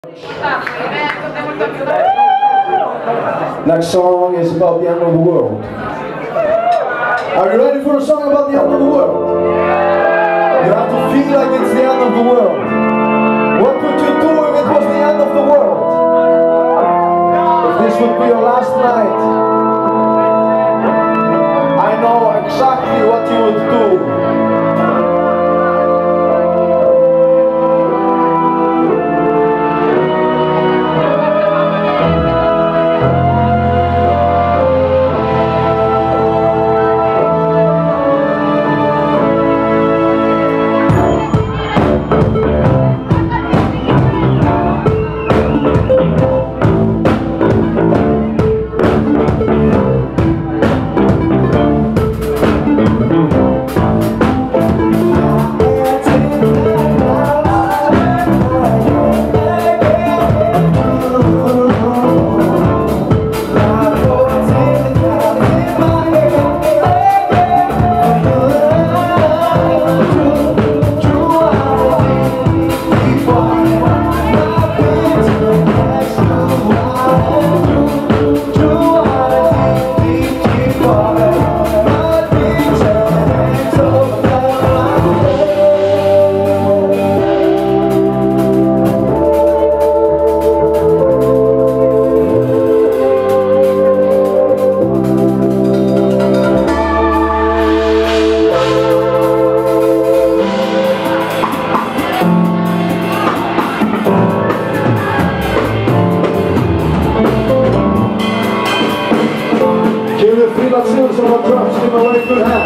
Next song is about the end of the world. Are you ready for a song about the end of the world? You have to feel like it's the end of the world. What would you do if it was the end of the world? If this would be your last night, I know exactly what you would do. Feel like Sills on our drums, give away good hands.